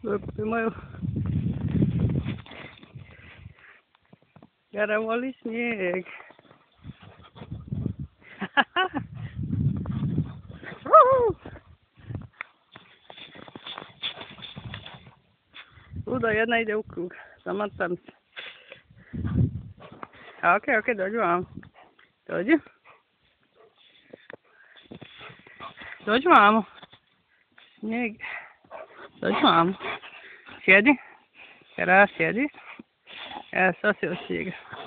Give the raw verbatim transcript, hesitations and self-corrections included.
Imaju. Gara voli snijeg. Ludo, jedna ide u krug. Zamotam se. A, okej, okej, dođi vam. Dođi. Dođi vamo. Snijeg. Dođi vamo. Sjedi. Kara, sjedi. Evo, sad se ostiga.